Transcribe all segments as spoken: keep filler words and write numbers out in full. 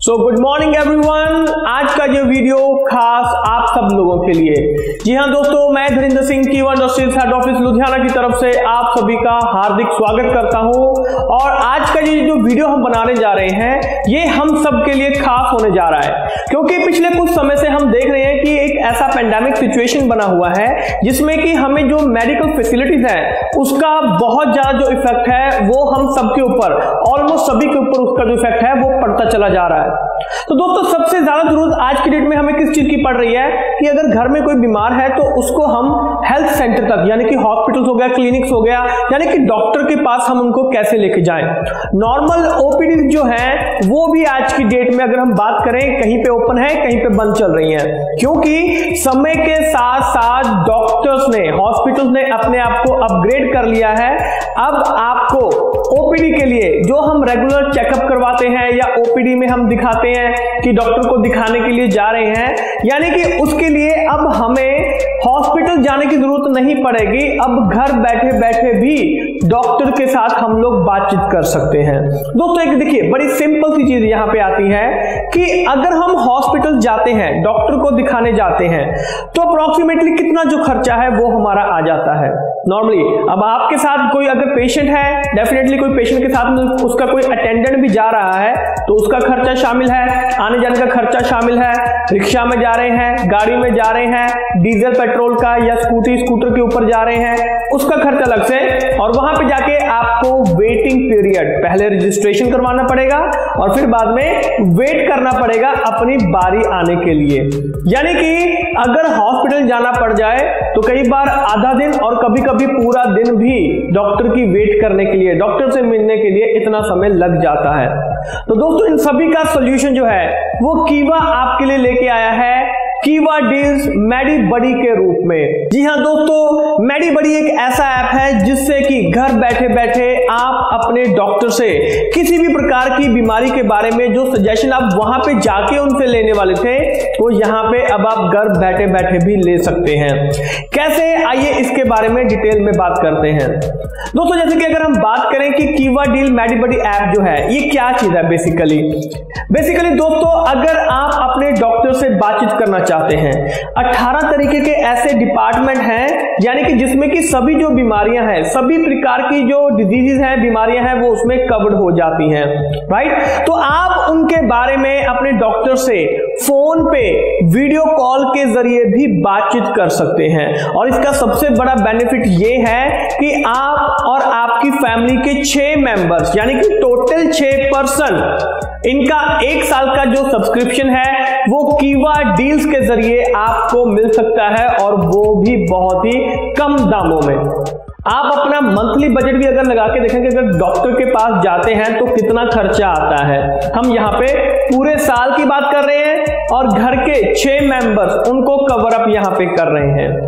So good morning everyone. आज का ये वीडियो खास आप सब लोगों के लिए। जी हाँ दोस्तों, मैं धीरेन्द्र सिंह कीवा इंडस्ट्रीज हेड ऑफिस लुधियाना की तरफ से आप सभी का हार्दिक स्वागत करता हूं। और आज का ये जो वीडियो हम बनाने जा रहे हैं ये हम सब के लिए खास होने जा रहा है, क्योंकि पिछले कुछ समय से हम देख रहे हैं कि एक ऐसा पेंडेमिक सिचुएशन बना हुआ है जिसमें कि हमें जो मेडिकल फैसिलिटीज है उसका बहुत ज्यादा जो इफेक्ट है वो हम सबके ऊपर, ऑलमोस्ट सभी के ऊपर उसका जो इफेक्ट है वो पड़ता चला जा रहा है। तो दोस्तों, सबसे ज्यादा जरूरत आज की डेट में हमें किस चीज की पड़ रही है कि अगर घर में कोई बीमार है तो उसको हम हेल्थ सेंटर तक, यानी कि हॉस्पिटल्स हो गया, क्लिनिक्स हो गया, यानी कि डॉक्टर के पास हम उनको कैसे लेके जाएं। नॉर्मल ओपीडी जो है वो भी आज की डेट में अगर हम बात करें कहीं पे ओपन है, कहीं पे बंद चल रही है, क्योंकि समय के साथ साथ डॉक्टर्स ने, हॉस्पिटल्स ने अपने आप को अपग्रेड कर लिया है। अब आपको ओपीडी के लिए जो हम रेगुलर चेकअप करवाते हैं या ओपीडी में हम दिखाते हैं कि डॉक्टर को दिखाने के लिए जा रहे हैं, यानी कि उसके लिए अब हमें हॉस्पिटल जाने की जरूरत नहीं पड़ेगी। अब घर बैठे बैठे भी डॉक्टर के साथ हम लोग बातचीत कर सकते हैं। दोस्तों, एक देखिए बड़ी सिंपल सी चीज यहां पे आती है कि अगर हम हॉस्पिटल जाते हैं, डॉक्टर को दिखाने जाते हैं, तो अप्रोक्सीमेटली कितना जो खर्चा है वो हमारा आ जाता है नॉर्मली। अब आपके साथ कोई अगर पेशेंट है, डेफिनेटली कोई पेशेंट के साथ में उसका कोई अटेंडेंट भी जा रहा है तो उसका खर्चा शामिल है, आने जाने का खर्चा शामिल है, रिक्शा में जा रहे हैं, गाड़ी में जा रहे हैं, डीजल पेट्रोल का या स्कूटी स्कूटर के ऊपर जा रहे हैं, उसका खर्चा अलग से। और वहां पे जाके आपको वेटिंग पीरियड, पहले रजिस्ट्रेशन करवाना पड़ेगा और फिर बाद में वेट करना पड़ेगा अपनी बारी आने के लिए। यानी कि अगर हॉस्पिटल जाना पड़ जाए तो कई बार आधा दिन और कभी कभी पूरा दिन भी डॉक्टर की वेट करने के लिए, डॉक्टर से मिलने के लिए इतना समय लग जाता है। तो दोस्तों, इन सभी का सॉल्यूशन जो है वो कीवा आपके लिए लेके आया है कीवा डील्स मेडी बडी के रूप में। जी हां दोस्तों, मेडी बडी एक ऐसा ऐप है जिससे कि घर बैठे बैठे आप अपने डॉक्टर से किसी भी प्रकार की बीमारी के बारे में जो सजेशन आप वहां पे जाके उनसे लेने वाले थे वो यहां पे अब आप घर बैठे बैठे भी ले सकते हैं। कैसे, आइए इसके बारे में डिटेल में बात करते हैं। दोस्तों, जैसे कि अगर हम बात करें कि कीवा डील मेडी बडी ऐप जो है ये क्या चीज है बेसिकली बेसिकली दोस्तों, अगर आप अपने डॉक्टर से बातचीत करना चाहते हैं, अठारह तरीके के ऐसे डिपार्टमेंट हैं, यानी कि जिसमें कि सभी जो बीमारियां हैं, सभी प्रकार की जो डिजीजेस हैं, बीमारियां हैं, वो उसमें कवर्ड हो जाती हैं, राइट। तो आप उनके बारे में अपने डॉक्टर से फोन पे वीडियो कॉल के जरिए भी बातचीत कर सकते हैं। और इसका सबसे बड़ा बेनिफिट ये है कि आप और आपकी फैमिली के छह मेंबर्स, यानी कि टोटल छह पर्सन, इनका एक साल का जो सब्सक्रिप्शन है वो कीवा डील्स के जरिए आपको मिल सकता है, और वो भी बहुत ही कम दामों में। आप अपना मंथली बजट भी अगर लगा के देखेंगे, अगर डॉक्टर के पास जाते हैं तो कितना खर्चा आता है। हम यहाँ पे पूरे साल की बात कर रहे हैं और घर के छह मेंबर्स उनको कवर अप यहाँ पे कर रहे हैं।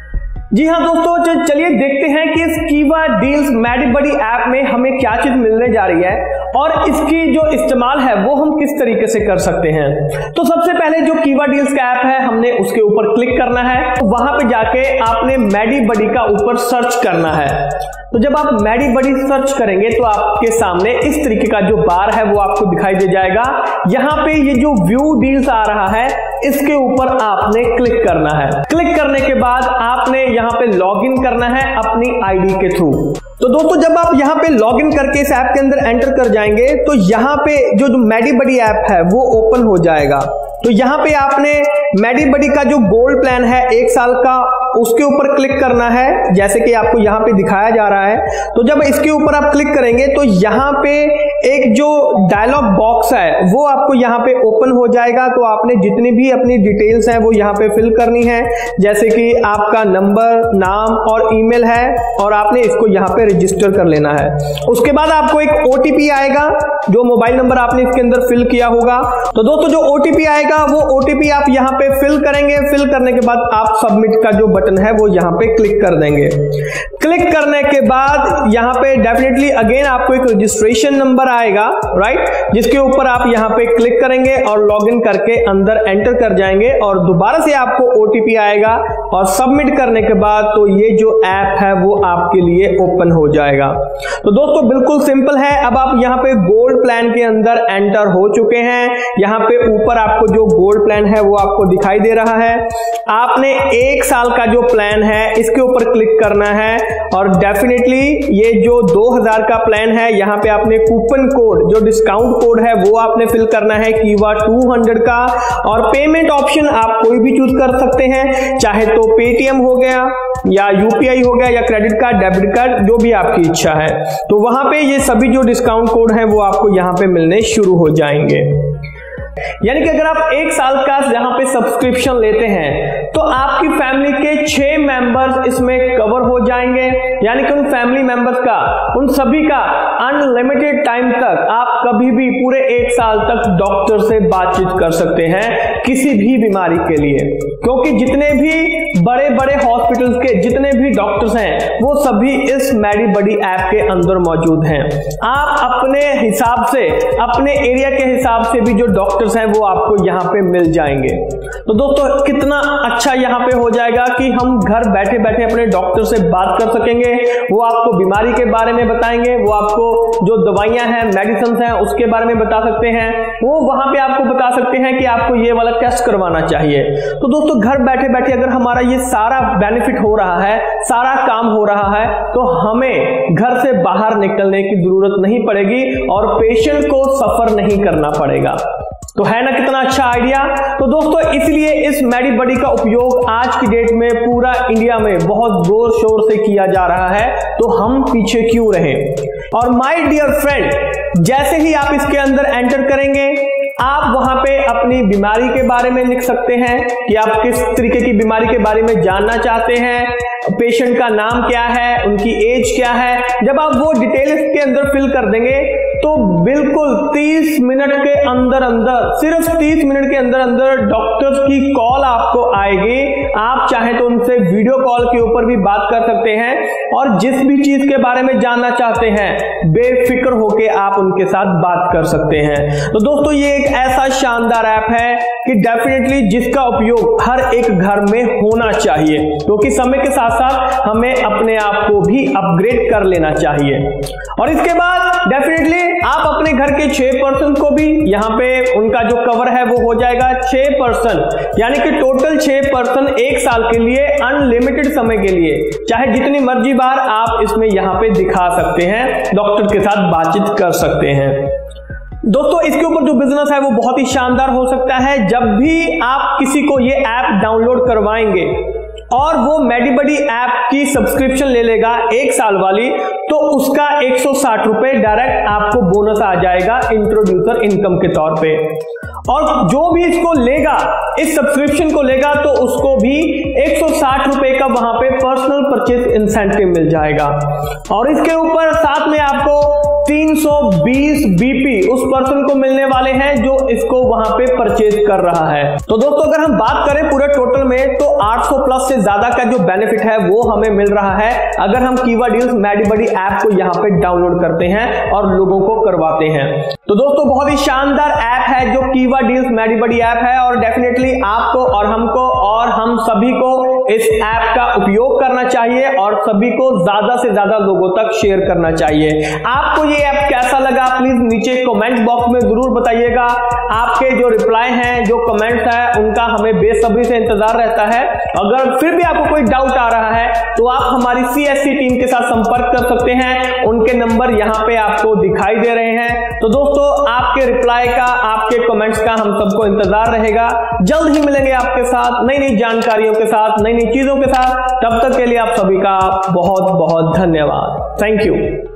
जी हाँ दोस्तों, चलिए देखते हैं कि इस कीवा डील्स मेडी बडी ऐप में हमें क्या चीज मिलने जा रही है और इसकी जो इस्तेमाल है वो हम किस तरीके से कर सकते हैं। तो सबसे पहले जो कीवा डील्स का ऐप है, हमने उसके ऊपर क्लिक करना है। तो वहां पे जाके आपने मेडी बडी का ऊपर सर्च करना है। तो जब आप मेडी बडी सर्च करेंगे तो आपके सामने इस तरीके का जो बार है वो आपको दिखाई दे जाएगा। यहाँ पे ये जो व्यू डील्स आ रहा है इसके ऊपर आपने क्लिक करना है। क्लिक करने के बाद आपने यहाँ पे लॉगिन करना है अपनी आईडी के थ्रू। तो दोस्तों, जब आप यहाँ पे लॉगिन करके इस ऐप के अंदर एंटर कर जाएंगे तो यहाँ पे जो जो मेडी बडी ऐप है वो ओपन हो जाएगा। तो यहाँ पे आपने मेडी बडी का जो गोल्ड प्लान है एक साल का, उसके ऊपर क्लिक करना है, जैसे कि आपको यहाँ पे दिखाया जा रहा है। तो जब इसके ऊपर आप क्लिक करेंगे तो यहाँ पे एक जो डायलॉग बॉक्स है वो आपको यहाँ पे ओपन हो जाएगा। तो आपने जितनी भी अपनी डिटेल्स हैं वो यहाँ पे फिल करनी है, जैसे कि आपका नंबर, नाम और ईमेल है, और आपने इसको यहाँ पे रजिस्टर कर लेना है। उसके बाद आपको एक ओटीपी आएगा, जो मोबाइल नंबर आपने इसके अंदर फिल किया होगा। तो दोस्तों, जो ओटीपी आएगा वो ओटीपी आप यहाँ पे फिल करेंगे। फिल करने के बाद आप सबमिट का जो बटन है वो यहाँ पे क्लिक कर देंगे। क्लिक करने के बाद यहाँ पे डेफिनेटली अगेन आपको एक रजिस्ट्रेशन नंबर आएगा, राइट, जिसके ऊपर आप यहाँ पे क्लिक करेंगे और लॉगिन करके अंदर एंटर कर जाएंगे और दोबारा से आपको ओटीपी आएगा और सबमिट करने के बाद तो ये जो ऐप है वो आपके लिए ओपन हो जाएगा। तो दोस्तों बिल्कुल सिंपल है। अब आप यहाँ पे गोल्ड प्लान के अंदर एंटर हो चुके हैं। यहाँ पे ऊपर आपको जो गोल्ड प्लान है वो आपको दिखाई दे रहा है। आपने एक साल का जो प्लान है इसके ऊपर क्लिक करना है और डेफिनेटली ये जो दो हज़ार का प्लान है यहाँ पे आपने कूपन कोड, जो डिस्काउंट कोड है वो आपने फिल करना है कीवा टू हंड्रेड का। और पेमेंट ऑप्शन आप कोई भी चूज कर सकते हैं, चाहे तो पेटीएम हो गया या यूपीआई हो गया या क्रेडिट कार्ड, डेबिट कार्ड, जो भी आपकी इच्छा है। तो वहां पे ये सभी जो डिस्काउंट कोड है वो आपको यहाँ पे मिलने शुरू हो जाएंगे। यानी कि अगर आप एक साल का यहाँ पे सब्सक्रिप्शन लेते हैं तो आपकी फैमिली के छह मेंबर्स इसमें कवर हो जाएंगे। यानी कि उन फैमिली मेंबर्स का, उन सभी का अनलिमिटेड टाइम तक आप कभी भी पूरे एक साल तक डॉक्टर से बातचीत कर सकते हैं किसी भी बीमारी के लिए, क्योंकि जितने भी बड़े बड़े हॉस्पिटल्स के जितने भी डॉक्टर्स हैं वो सभी इस मेडीबडी ऐप के अंदर मौजूद हैं। आप अपने हिसाब से, अपने एरिया के हिसाब से भी जो डॉक्टर्स हैं वो आपको यहाँ पे मिल जाएंगे। तो दोस्तों कितना अच्छा यहाँ पे हो जाएगा कि हम घर बैठे बैठे अपने डॉक्टर से बात कर सकेंगे। वो आपको बीमारी के बारे में बताएंगे, वो आपको जो दवाइयां हैं, मेडिसिन हैं उसके बारे में बता सकते हैं, वो वहां पे आपको बता सकते हैं कि आपको ये वाला टेस्ट करवाना चाहिए। तो दोस्तों घर बैठे बैठे अगर हमारा ये सारा बेनिफिट हो रहा है, सारा काम हो रहा है, तो हमें घर से बाहर निकलने की जरूरत नहीं पड़ेगी और पेशेंट को सफर नहीं करना पड़ेगा। तो है ना कितना अच्छा आइडिया। तो दोस्तों इसलिए इस मेडीबडी का उपयोग आज की डेट में पूरा इंडिया में बहुत जोर शोर से किया जा रहा है, तो हम पीछे क्यों रहें। और माय डियर फ्रेंड, जैसे ही आप इसके अंदर एंटर करेंगे आप वहां पे अपनी बीमारी के बारे में लिख सकते हैं कि आप किस तरीके की बीमारी के बारे में जानना चाहते हैं, पेशेंट का नाम क्या है, उनकी एज क्या है। जब आप वो डिटेल इसके अंदर फिल कर देंगे तो बिल्कुल तीस मिनट के अंदर अंदर, सिर्फ तीस मिनट के अंदर अंदर डॉक्टर्स की कॉल आपको आएगी। आप चाहे तो उनसे वीडियो कॉल के ऊपर भी बात कर सकते हैं और जिस भी चीज के बारे में जानना चाहते हैं बेफिक्र होके आप उनके साथ बात कर सकते हैं। तो दोस्तों ये एक ऐसा शानदार ऐप है कि डेफिनेटली जिसका उपयोग हर एक घर में होना चाहिए, क्योंकि समय के साथ साथ हमें अपने आप को भी अपग्रेड कर लेना चाहिए। और इसके बाद डेफिनेटली आप अपने घर के छह पर्सन को भी यहाँ पे उनका जो कवर है वो हो जाएगा छह पर्सन, यानी कि टोटल छह पर्सन एक साल के लिए अनलिमिटेड समय के लिए चाहे जितनी मर्जी बार आप इसमें यहाँ पे दिखा सकते हैं, डॉक्टर के साथ बातचीत कर सकते हैं। दोस्तों इसके ऊपर जो बिजनेस है वो बहुत ही शानदार हो सकता है। जब भी आप किसी को ये ऐप डाउनलोड करवाएंगे और वो मेडीबडी ऐप की सब्सक्रिप्शन ले लेगा एक साल वाली, तो उसका एक सौ साठ रुपए डायरेक्ट आपको बोनस आ जाएगा इंट्रोड्यूसर इनकम के तौर पे। और जो भी इसको लेगा, इस सब्सक्रिप्शन को लेगा, तो उसको भी एक सौ साठ रुपए का वहां पे पर्सनल परचेज इंसेंटिव मिल जाएगा। और इसके ऊपर साथ में आपको तीन सौ बीस बीपी उस पर्सन को मिलने वाले हैं जो इसको वहां पे परचेज कर रहा है। तो दोस्तों अगर हम बात करें पूरे टोटल में तो आठ सौ प्लस से ज्यादा का जो बेनिफिट है वो हमें मिल रहा है अगर हम कीवा डील्स मेडीबडी ऐप को यहाँ पे डाउनलोड करते हैं और लोगों को करवाते हैं। तो दोस्तों बहुत ही शानदार ऐप है जो कीवा डील्स मेडीबडी ऐप है और डेफिनेटली आपको और हमको और हम सभी को इस ऐप का उपयोग करना चाहिए और सभी को ज्यादा से ज्यादा लोगों तक शेयर करना चाहिए। आपको ये ऐप कैसा लगा प्लीज नीचे कमेंट बॉक्स में जरूर बताइएगा। आपके जो रिप्लाई हैं, जो कमेंट्स हैं, उनका हमें बेसब्री से इंतजार रहता है। अगर फिर भी आपको कोई डाउट आ रहा है तो आप हमारी सीएससी टीम के साथ संपर्क कर सकते हैं, उनके नंबर यहाँ पे आपको दिखाई दे रहे हैं। तो दोस्तों आपके रिप्लाई का, आपके कमेंट्स का हम सबको इंतजार रहेगा। जल्द ही मिलेंगे आपके साथ नई नई जानकारियों के साथ, नई नई चीजों के साथ। तब तक के लिए आप सभी का बहुत बहुत धन्यवाद। Thank you.